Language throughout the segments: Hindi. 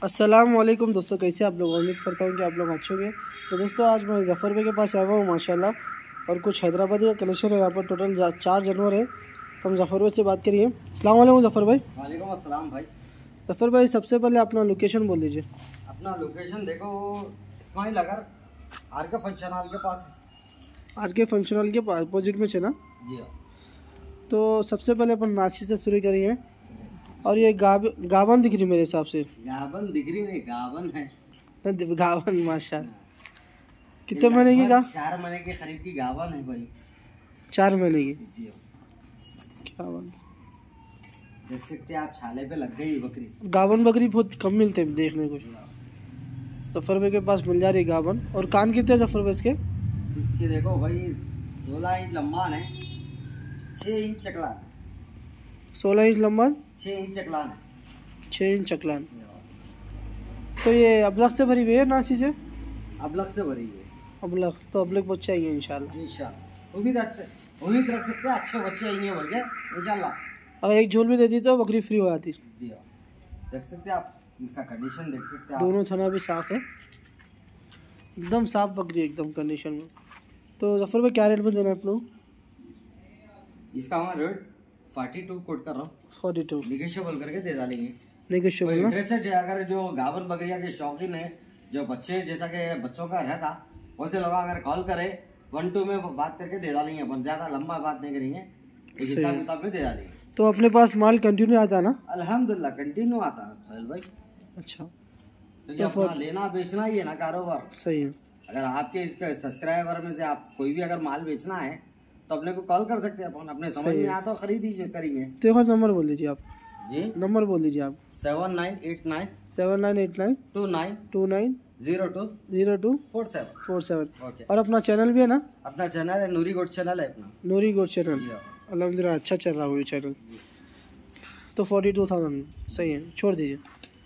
अस्सलाम वालेकुम दोस्तों, कैसे आप लोग। उम्मीद करता हूँ कि आप लोग अच्छे होंगे। तो दोस्तों आज मैं ज़फ़र भाई के पास आया हुआ हूँ माशाल्लाह, और कुछ हैदराबादी का कलेक्शन है। यहाँ पर टोटल 4 जानवर है। तो हम ज़फ़र भाई से बात करिए। अस्सलाम वालेकुम ज़फ़र भाई। वालेकुम अस्सलाम भाई। ज़फ़र भाई सबसे पहले अपना लोकेशन बोल दीजिए। अपना लोकेशन देखो, इस्माइल अगर आर के फंक्शन हॉल के पास है। आर के फंक्शन हॉल के अपोजिट में है ना। जी हाँ। तो सबसे पहले अपन नाची से शुरू करिए। और ये गावन दिख रही मेरे हिसाब से। गावन दिख रही नहीं, गावन है। गावन माशा। कितने महीने की? 4 महीने के करीब की गावन है भाई। 4 महीने की। जी हाँ। क्या बात, देख सकते हैं आप, छाले पे लग गई बकरी। गावन बकरी बहुत कम मिलते हैं देखने को। ज़फ़र भाई के पास मिल जा रही गावन। और कान कितने ज़फ़र भाई इसके? इसकी देखो भाई 16 इंच लंबा है, 6 इंच चकलान। 16 इंच लंबा, 6 इंच चकलान है। 6 इंच चकलान। तो ये अबलख से भरी हुई है नासी से? अबलख से भरी हुई है। अबलख तो अबलख बच्चा ही है इंशाल्लाह। इंशाल्लाह उम्मीद रख सकते हैं, अच्छे बच्चे आएंगे बोल के इंशाल्लाह। अगर एक झोल भी देती तो बकरी फ्री हो जाती। जी हाँ, देख सकते हैं आप, इसका कंडीशन देख सकते हैं आप। दोनों थना भी साफ है, एकदम साफ बकरी, एकदम कंडीशन में। तो ज़फ़र भाई क्या रेट में देना है आप लोग? इसका हमारा रेट 42 कोट कर रहा हूँ। 42 निगेशियबल करके दे डालेंगे। नेगोशिएबल ना। इंटरेस्टेड है अगर जो गावन बकरिया के शौकीन है, जो बच्चे जैसा कि बच्चों का रहता, वैसे लोग अगर कॉल करे 1-2 में बात करके दे डालेंगे। अपन ज़्यादा लंबा बात नहीं करेंगे, एक हिसाब किताब में दे डालेंगे। तो अपने पास माल कंटिन्यू आता है ना? अल्हम्दुलिल्लाह कंटिन्यू आता है सोहेल भाई। अच्छा, क्योंकि अपना लेना बेचना ही है ना कारोबार। सही है। अगर आपके इसके सब्सक्राइबर में से आप कोई भी अगर माल बेचना है तो अपने को कॉल कर सकते हैं। अपन अपने समझ में आता तो खरीद ही करेंगे। तो एक और नंबर बोल दीजिए आप। जी, नंबर बोल दीजिए आप। 7989 7989 29 29 02 02 47। 47। ओके। और अपना चैनल भी है ना? अपना चैनल है नूरी गोट चैनल है अपना। नूरी गोट चैनल। जी हाँ। अल्हम्दुलिल्लाह अच्छा चल रहा है वो चैनल। तो 42,000 सही है, छोड़ दीजिए।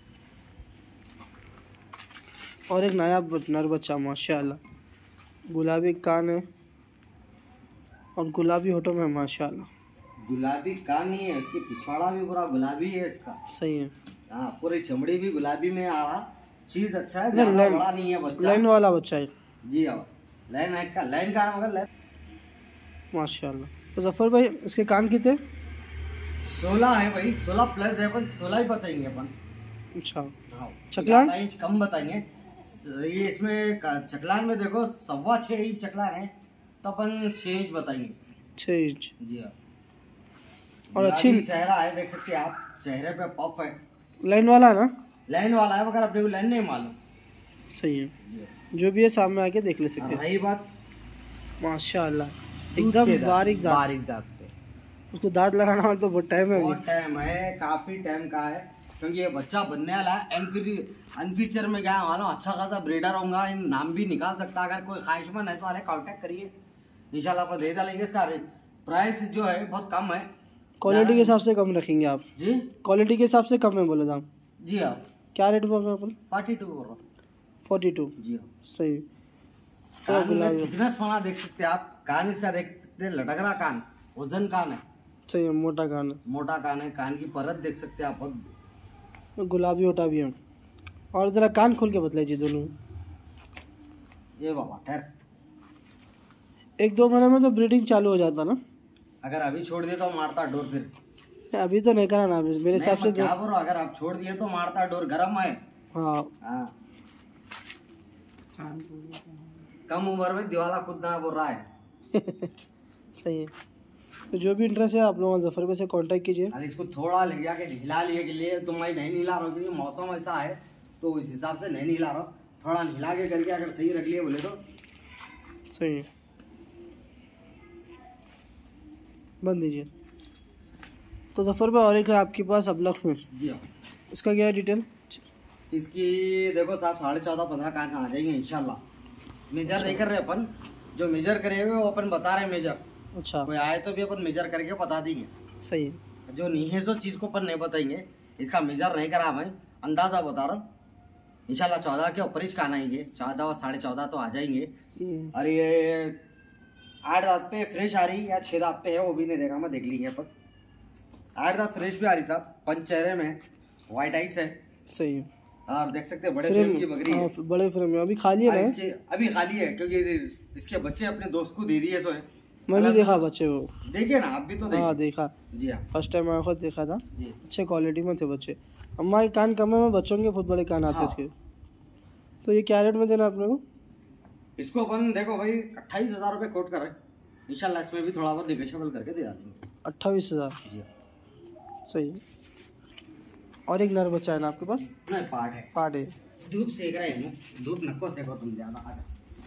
और एक नया नर बच्चा माशाल्लाह, गुलाबी कान है और गुलाबी होठों में माशाल्लाह। गुलाबी कान ही है, इसकी पिछवाड़ा भी पूरा गुलाबी है इसका। सही है। हाँ, पूरी चमड़ी भी गुलाबी में आ रहा। चीज अच्छा है, ज्यादा बड़ा नहीं है बच्चा। लाइन वाला बच्चा है। जी हाँ, लाइन का है मगर लाइन माशाल्लाह। तो ज़फ़र भाई इसके कान कितने? 16 है भाई, 16 प्लस है, अपन 16 ही बताएंगे अपन। अच्छा, हाँ, चकलान? 8 इंच कम बताएंगे। ये इसमें चकलान में देखो 6.25 इंच चकलान है, तो अपन 6 इंच बताएंगे। 6 इंच। जी हाँ। और अच्छी चेहरा है, देख सकते हैं आप, चेहरे पे पफ है। लाइन वाला है ना? लाइन वाला है मगर अपने को लाइन नहीं मालूम। सही है, जी हाँ। जो भी है सामने आके देख ले सकते हैं। रही बात माशाल्लाह एकदम बारीक दांत पे। उसको दांत लगाना वाला तो बहुत टाइम है। बहुत टाइम है, काफी टाइम का है, क्योंकि ये बच्चा बनने वाला है। अनफ्यूचर में गया मालूम अच्छा खासा ब्रीडर होगा, इन नाम भी निकाल सकता। अगर कोई ख्वाहिशमंद है तो अरे कांटेक्ट करिए, इंशाल्लाह आपको दे डालेंगे। इसका प्राइस जो है बहुत कम है। क्वालिटी के हिसाब से कम रखेंगे आप? जी, क्वालिटी के हिसाब से कम है बोले दाम। जी हाँ। क्या रेट बोल रहे हैं अपन? 42 बोल रहा हूँ। 42। जी हाँ। सही। कान में थिकनेस होना देख सकते हैं आप, कान इसका देख सकते हैं, लटक रहा कान, वजन कान है। सही है, मोटा कान है। मोटा कान है, कान की परत देख सकते हैं आप, गुलाबी होटा भी है। और जरा कान खोल के बतलाइए दोनों। ये बाबा खैर 1-2 महीने में तो ब्रीडिंग चालू हो जाता ना? अगर अभी छोड़ दिए तो मारता डोर। फिर अभी तो नहीं करा ना, मेरे हिसाब से। क्या बोल रहा, अगर आप छोड़ दिए तो मारता डोर, गर्म है। हाँ, कम उम्र में दिवाला कूदना बोल रहा है। सही है। तो जो भी इंटरेस्ट है आप लोग ज़फ़र भाई से कांटेक्ट कीजिए। इसको थोड़ा ले जाके हिला लिए के लिए, तुम भाई नहीं हिला रहा हूँ क्योंकि मौसम ऐसा है तो उस हिसाब से नहीं हिला रहा हूँ। थोड़ा हिला के करके अगर सही रख लिए बोले तो सही है। बंद दीजिए। तो ज़फ़र भाई और एक है आपके पास अबलख में। जी हाँ। इसका क्या है डिटेल? इसकी देखो साहब 14.5-15 कान आ जाएंगे इंशाल्लाह। मेजर नहीं कर रहे अपन, जो मेजर करेंगे वो अपन बता रहे हैं मेजर। अच्छा, कोई आए तो भी अपन मेजर करके बता देंगे। सही है। जो नहीं है जो चीज़ को अपन नहीं बताएंगे, इसका मेजर नहीं करा मैं, अंदाजा बता रहा हूँ। इंशाल्लाह 14 के ऊपर ही कान आएंगे, 14 और 14.5 तो आ जाएंगे। और ये 8 दांत पे फ्रेश आ रही या 6 दांत पे है वो भी नहीं देखा, मैं देख ली है पर 8 दांत फ्रेश भी आ रही साहब। पंच चेहरे में वाइट आइस है। सही है। और देख सकते हैं बड़े फ्रेम की बकरी है। हाँ, बड़े फ्रेम में अभी खाली है ना? इसके अभी खाली है क्योंकि इसके बच्चे अपने दोस्त को दे दिए। सो है मैंने देखा बच्चे वो, देखिए ना आप भी तो हाँ देखा जी हाँ फर्स्ट टाइम मैं खुद देखा था। जी। अच्छे क्वालिटी में थे बच्चे। अम्मा के कान कम है, में बच्चों के बहुत बड़े कान आते हैं हाँ। इसके। तो ये क्या रेट में देना आपने को? इसको अपन देखो भाई 28,000 रुपये कोट कर रहे हैं। इंशाल्लाह इसमें भी थोड़ा बहुत निगोशिएबल करके दे देंगे। 28,000 जी सही। और एक नर बच्चा है ना आपके पास? नहीं पार्ट है। पार्ट है। धूप सेक रहे हैं, धूप नको सेको तुम ज्यादा। आ जाओ।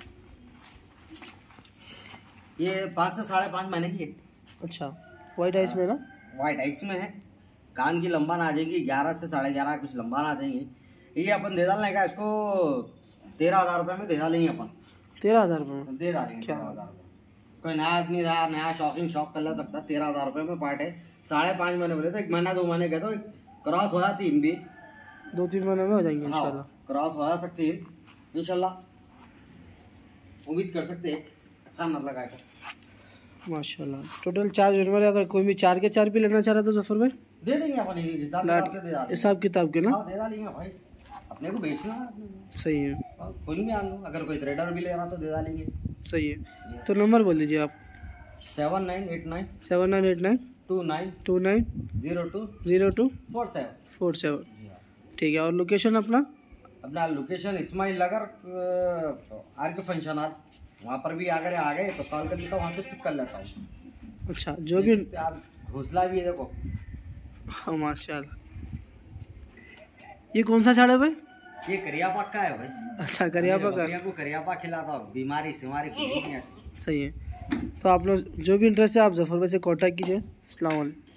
ये 5 से 5.5 महीने की है। अच्छा वाइट आइस में ना? वाइट आइस में है। कान की लंबान आ जाएगी 11 से 11.5 कुछ लंबान आ जाएंगे। ये अपन दे डालने का इसको 13,000 रुपये में दे डालेंगे अपन। 13,000 रुपये में दे डालेंगे। क्या? 13,000 रुपये। कोई नया आदमी रहा, नया शौकीन शौक कर ले सकता है। 13,000 रुपये में पार्ट है। 5.5 महीने बोले तो 1 महीना 2 महीने गए तो क्रॉस हो जाती है भी। 2-3 महीने में हो जाएंगे हाँ, इंशाल्लाह। क्रॉस हो जा सकती है इंशाल्लाह। उम्मीद कर सकते हैं अच्छा नर लगा के। माशाल्लाह। टोटल 4 जानवर है। अगर कोई भी 4 के 4 भी लेना चाह रहा तो जफर भाई दे देंगे अपन हिसाब किताब से दे डालेंगे। हिसाब किताब के ना? हाँ दे डालेंगे भाई, अपने को बेचना है अपने। सही है। और फुल भी आन लो, अगर कोई ट्रेडर भी ले रहा तो दे डालेंगे। सही है। तो नंबर बोल दीजिए आप। 7989 7989 29 29 02 02 47। 47 जी हाँ। ठीक है। और लोकेशन अपना? अपना location Ismail Nagar R K function hall, वहाँ पर भी अगर आ गए तो कॉल कर लेता हूँ, वहाँ से पिक कर लेता हूँ। अच्छा जो भी आप घोंसला भी है देखो। हाँ माशाल्लाह। ये कौन सा झाड़ है भाई? ये करियापा का है भाई। अच्छा करियापा का। बकरियों को करियापा खिलाता हूँ, बीमारी सिमारी कुछ नहीं है। सही है। तो आप लोग जो भी इंटरेस्ट है आप जफर भाई से कांटेक्ट कीजिए। अस्सलाम वालेकुम।